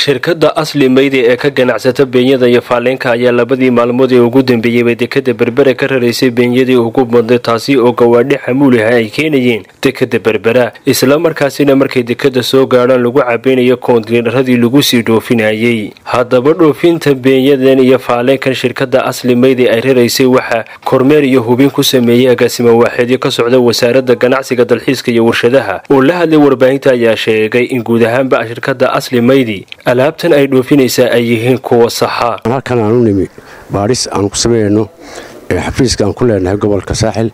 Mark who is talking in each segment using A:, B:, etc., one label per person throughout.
A: shirkadda Asli Maydi ee ka ganacsata beenyada iyo faaleenka ayaa labadii maalmood ee ugu dambeeyay dekada Berbera ka rareysay beenyadii ugu badnay taasi oo gawaadhi xamuul ah ay keenayeen dekada Berbera isla markaasina markay dekada soo gaaraan lagu caabinayo koontineeradii lagu sii dhoofinayay haddaba dhoofinta beenyadan iyo faaleenkan shirkadda Asli Maydi ay rareysay waxa kormeer iyo hubin ku sameeyay agaasimo waaxid ka socda wasaaradda ganacsiga dalxiiska iyo warshadaha oo la hadlay warbaahinta ayaa sheegay in guud ahaanba shirkadda Asli Maydi alaabtan ay dhoofinaysaa ay yihiin kuwa saxa
B: halkan aanu nimi baaris aan ku sameeyno xafiiska aan ku leenahay gobolka saaxil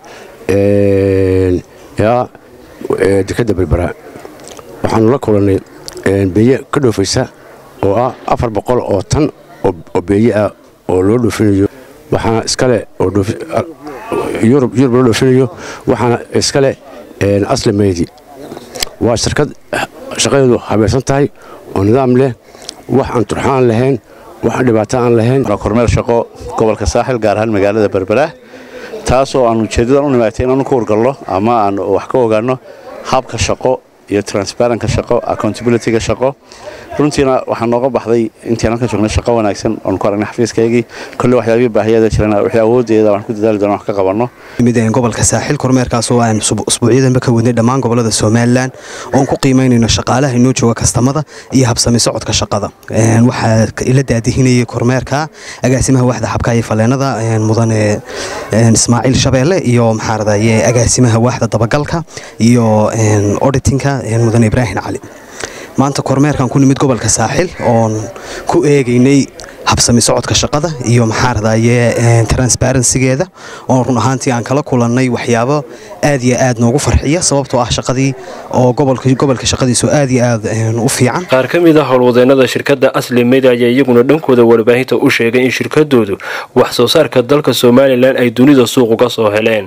B: dekada Berbera waxaan la kulanay beeye ka dhoofaysa oo ah 400 oo tan oo beeye ah oo loo dhoofinayo waxaana iskale oo Yurub loo dhoofinayo waxaana iskale Asli Maydi waa shirkad shaqadeedu habaysan tahay oo nidaam leh wax aan turxaan lahayn wax dhibaato aan lahayn
C: kormeer shaqo gobolka saaxil gaar ahaan magaalada Berbera taasoo aan ujeedada u nimaatay inaan ku wargalno ama aan wax ka ogaano habka shaqo iyo transparency shaqo accountability shaqo runtiina waxaan nooga baxday intii aan ka joognay shaqo wanaagsan oo ku aragnay xafiiskaygi kulli waxyaabo baahiyada jirana wixii awoodeeda waxaan ku dadaali doonaa wax ka qabanno
D: mideen gobolka saaxil kormeerkaas oo aan usbuucyadan ka wadnay dhammaan gobolada Soomaaliland oo ku qiimeynayno shaqaalaha inoo jooga kastamada iyo habsami socodka shaqada waxa ila daadihinayay kormeerka agaasimaha waaxda xabka iyo faleenada mudane Ismaaciil Shabeelle iyo maxaaradaye agaasimaha waaxda dabagalka iyo auditingka mudane Ibrahim Ali maanta kormeerkan ku nimid gobolka saaxil oo ku eegaynay habsami socodka shaqada iyo maxaaradaye transparency-geeda oo run ahaantii aan kala kulannay waxyaabo aad iyo aad noogu farxiya sababtoo ah shaqadii oo gobolka shaqadiisu aad iyo aad u fiican
A: qaar ka mid ah howlwadeenada shirkadda Asli Maydi ayaa iyaguna dhankooda warbaahinta u sheegay in shirkadoodu wax soo saarka dalka Soomaaliland ay dunida suuq uga soo heleen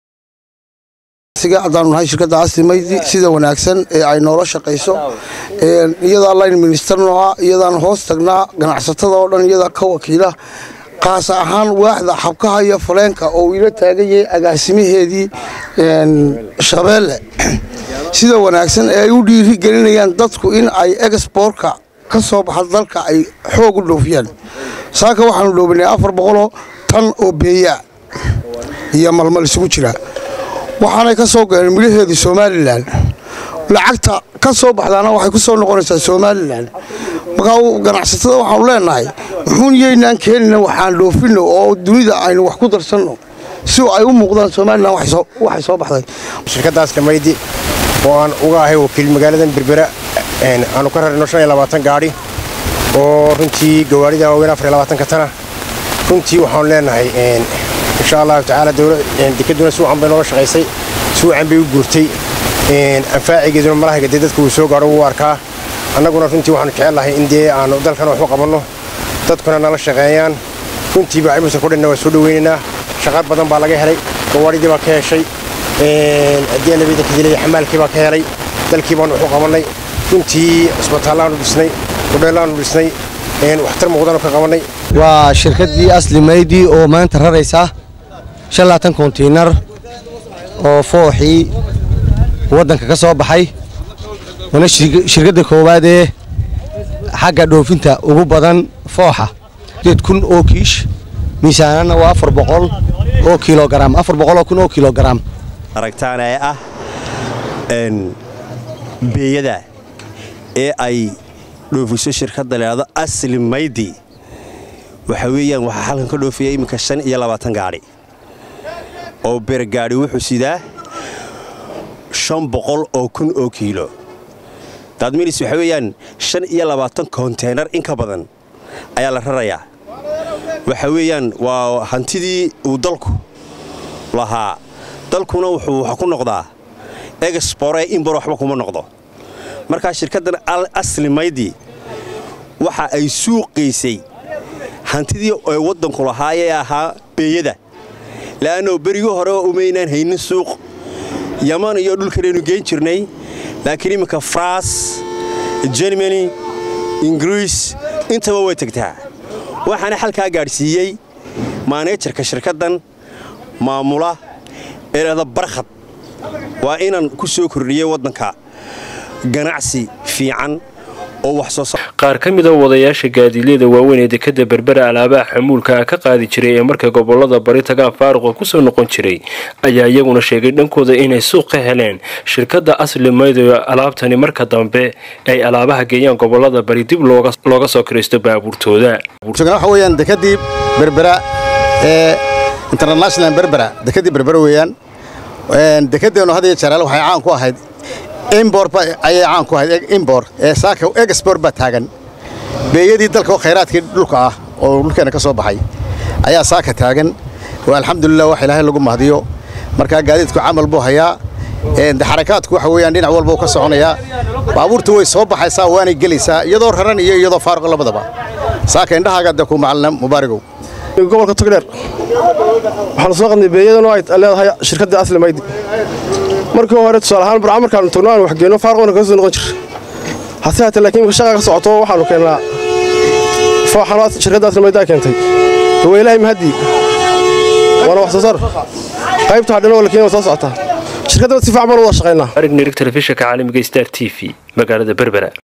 E: adaanu nahay shirkadda Asli Maydi sida wanaagsan ee ay noola shaqeyso iyada line minister nooca iyadaan hoos tagnaa ganacsatada oo dhan iyada ka wakiila qaas ahaan waaxda xabkaha iyo faleenka oo ila taagayay agaasimaheedii Shabeelle sida wanaagsan ee ay u dhiiri gelinayaan dadku in ay exportka ka soo baxay dalka ay xoog u dhoofiyaan saaka waxaan dhoofinay 400 tan oo beeya iyo malmal isugu jira waxaanay ka soo gaareen midhaheedii Soomaaliland lacagta ka soo baxdaana waxay ku soo noqonaysaa Soomaaliland marka ganacsatada waxaan leenahay wuxuu yeeynaan keenina waxaan dhoofino oo dunida aynu wax ku darsanno si ay u muuqdaan Soomaaliland waxay soo baxday
F: shirkadda Asli Maydi oo aan uga ahay wakiil magaalada Berbera aanu ka rarno 25 gaari oo runtii gawaarida waaweyn 24 ka tana runtii waxaan leenahay إن شاء الله تعالى دولة دكتورنا سوء عم بنور شقيسي سوء عم بيجورتي أنفاعي جدول مراه جديدة كوسوق عرو واركا أنا قلنا فنتي وحنا كعلها إندي أنا ودل كانوا حقوق قبلنا تذكرنا نال الشقيان فنتي بعيب سكور إنه سودويننا شغال بدن بالغ هري قوارد بكيه شيء أدي أنا بيدك ذي حمال كي بكيه هري دل كي بنو حقوق قبلنا فنتي أسبوع هلان بسني ودلان بسني واحترم قدرنا كقبلنا
G: وشركة دي Asli Maydi أو ما أنت رئيسها شلاتن كونتينر oo fooxi wadanka ka soo baxay wana shirkadda koowaad ee xagga dhoofinta ugu badan fooxa 1000 oo kiish miisaanana waa 400 oo kilogram 400 oo kilogram
C: aragtaan ay ah beeyada ee ay dhoofiso shirkadda leedo Asli Maydi waxa weeyaan waxa halkan ka dhoofiyay imika 25 gaari oo bergaari wuxuu sidaa 500 oo kun oo kiilo dadmiris waxa weeyaan 25 container in ka badan ayaa la rarayaa waxa weeyaan waa hantidii uu dalku lahaa dalkuna wuxuu wax ku noqdaa export import waxba kuma noqdo marka shirkaddan Asli Maydi waxa ay suuqeysay hantidii ay wadanku lahaayay ahaa beeyada laano barigo hore oo umeynaan haynin suuq Yaman iyo dhulkaleenu geen jirnay laakiin imika France Germany English intaba way tagtaa waxaana xalka gaarsiiyay managerka shirkaddan maamula eelada barxad waa inaan ku soo kordhiyay wadanka ganacsi fiican oo wax soo saar.
A: Qaar ka mid ah wadayaasha gaadiidleyda waaweyn ee dekada Berbera alaabaha xamuulka ka qaadi jiray ee marka gobolada bari tagaan faaruq ku soo noqon jiray ayaa iyaguna sheegay dhankooda inay suuq ka heleen shirkadda Asli Maydi alaabtani marka dambe ay alaabaha geeyaan gobolada bari dib looga soo kireysto baabuurtooda.
H: waxa weeyaan dekadii Berbera ee international Berbera dekadii Berbera weeyaan dekadeenu hadda jaraal waxay caan ku ahayd import ay caan ku ahayd import ee saaka export ba taagan beeyadii dalka khayraadkii dhulka ah oo dhulkeena ka soo baxay ayaa saaka taagan oo alxamdulillah wax ilaahay lagu mahdiyo marka gaadiidku amal buu hayaa xarakaadku waxa weeyaan dhinac walba ka soconaya baabuurtu way soo baxaysaa waana gelaysaa iyadoo raran iyo iyadoo faaruq labadaba saaka indhahaaga ku macalin mubaaragow
I: gobolka Togdheer waxaan soo qadnay beeyadan oo ay leedahay shirkadda Asli Maydi markii hore tusaale ahaan barnaamijkan tognaan wax geeno faaruqna ka soo noqon jiray hase haatee laakiin shaqada ka socoto waxaanu keenaa faaxanaad shirkadda Asli Maydi keentay weylay mahdi wala wax soo saar qaybta hadana wala keenay soo socota shirkadda si fiican baan u wada shaqeynaa
A: aragni telefishinka caalamiga Star TV magaalada Berbera.